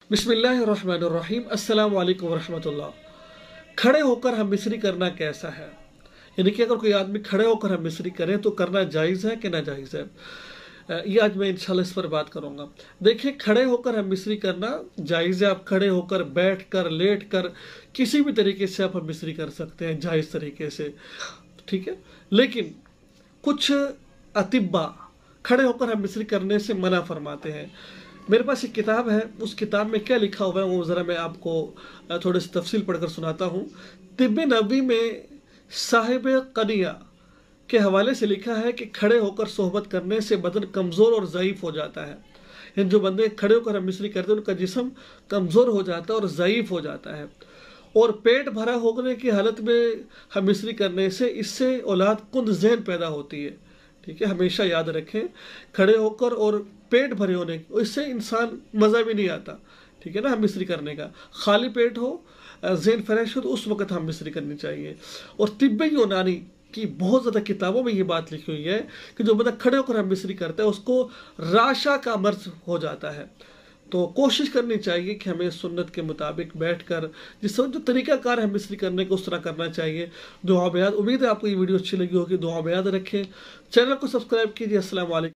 बिस्मिल्लाहिर्रहमानिर्रहीम। अस्सलाम वालेकुम वरहमतुल्लाह। खड़े होकर हम मिस्री करना कैसा है, यानी कि अगर कोई आदमी खड़े होकर हम मिस्री करें तो करना जायज़ है कि नाजायज़ है, ये आज मैं इंशाल्लाह इस पर बात करूंगा। देखिए, खड़े होकर हम मिस्री करना जायज़ है। आप खड़े होकर, बैठ कर, लेट कर, किसी भी तरीके से आप हम मिस्री कर सकते हैं जायज़ तरीके से, ठीक है। लेकिन कुछ अतिब्बा खड़े होकर हम मिस्री करने से मना फरमाते हैं। मेरे पास एक किताब है, उस किताब में क्या लिखा हुआ है वो ज़रा मैं आपको थोड़ी सी तफसील पढ़कर सुनाता हूँ। तिब्बे नबवी में साहिब कनिया के हवाले से लिखा है कि खड़े होकर सोहबत करने से बदन कमज़ोर और ज़ईफ़ हो जाता है। इन जो बंदे खड़े होकर हम मिस्री करते हैं उनका जिस्म कमज़ोर हो जाता है और ज़ईफ़ हो जाता है। और पेट भरा होने की हालत में हम मिस्री करने से इससे औलाद कुंद ज़हन पैदा होती है, ठीक है। हमेशा याद रखें, खड़े होकर और पेट भरे होने इससे इंसान मज़ा भी नहीं आता, ठीक है ना। हम मिस्री करने का खाली पेट हो, ज़हन फ्रेश हो, तो उस वक्त हम मिस्री करनी चाहिए। और तिब्बे यूनानी की बहुत ज़्यादा किताबों में ये बात लिखी हुई है कि जो बंदा खड़े होकर हम मिस्री करता है उसको राशा का मर्ज हो जाता है। तो कोशिश करनी चाहिए कि हमें सुन्नत के मुताबिक बैठकर, जिससे जो तरीक़ाकार है मिस्री करने को उस तरह करना चाहिए। दुआ में याद, उम्मीद है आपको ये वीडियो अच्छी लगी होगी। दुआ में याद रखें, चैनल को सब्सक्राइब कीजिए। अस्सलाम वालेकुम।